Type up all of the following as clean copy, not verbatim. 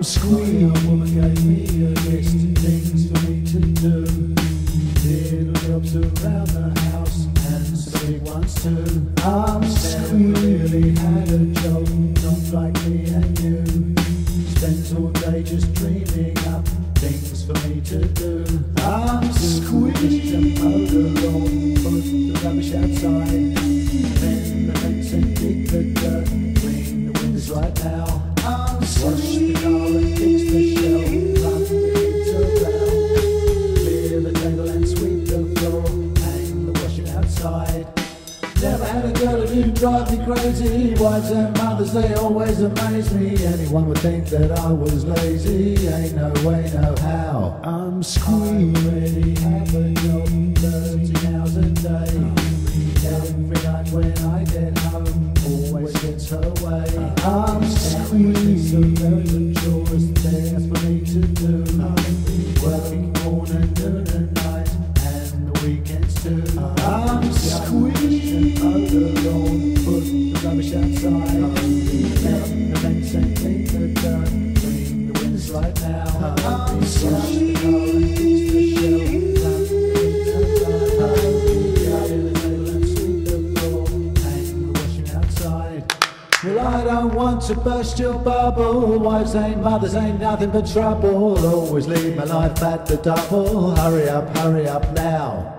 squealing. A woman gave me a list of things for me to do. Little jobs around the house and some big ones too. I'm squealing. Really had a job, not like me and you. Spent all day just dreaming up things for me to do. I'm squealing. Mow the lawn, put the rubbish outside, mend the fence and dig the dirt, clean the windows right now. I'm wash the car and fix the shelf, run the kids around, clear the table and sweep the floor, hang the washing outside. Never had a girl who didn't drive me crazy. Wives and mothers, they always amaze me. Anyone would think that I was lazy. Ain't no way, no how. I'm squealing. I already have a job, 30 hours a day. Every night when I get home, always gets her way. I'm squealing. So very good chores there for me to do. Working morning, noon and night, and the weekends too. I'm squealing. Mow the lawn, put the rubbish outside, mend the fence and clean the dirt, clean the windows right now. I'm squealing. Wash the car and fix the shelf, run the kids around, clear the table and sweep the floor, hang the washing outside. Well, I don't want to burst your bubble. Wives ain't mothers ain't nothing but trouble. Always leave my life at the double. Hurry up now.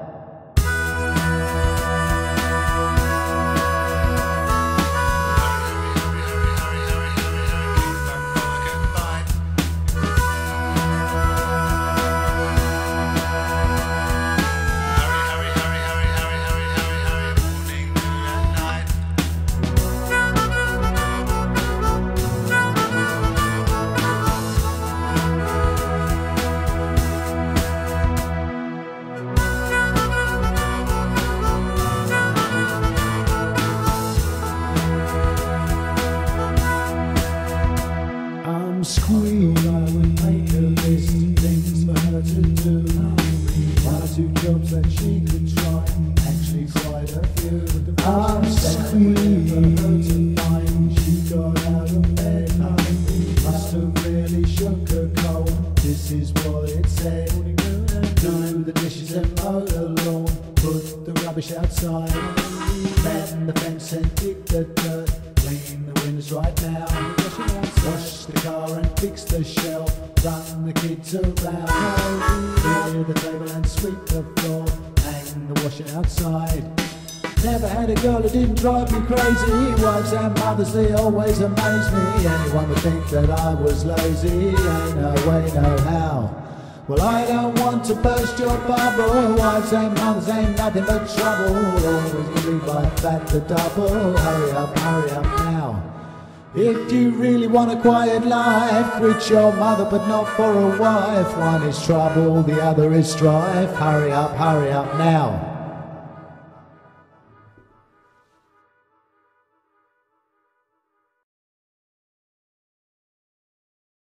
I'm squealing. I would make a list of things for her to do. One or two jobs that she could try, actually quite a few. I'm squealing. For her to find she got out of bed. Must have really shook her cold. This is what it said. Do the dishes and mow the lawn, put the rubbish outside, mend the fence and dig the dirt, clean the windows right now. Wash the car and fix the shelf, run the kids around, clear the table and sweep the floor, hang the washing outside. Never had a girl who didn't drive me crazy. Wives and mothers, they always amaze me. Anyone would think that I was lazy. Ain't no way, no how. Well, I don't want to burst your bubble. Wives and mothers ain't nothing but trouble. Always leave life at the double. Hurry up now. If you really want a quiet life, quit your mother but not for a wife. One is trouble, the other is strife. Hurry up now.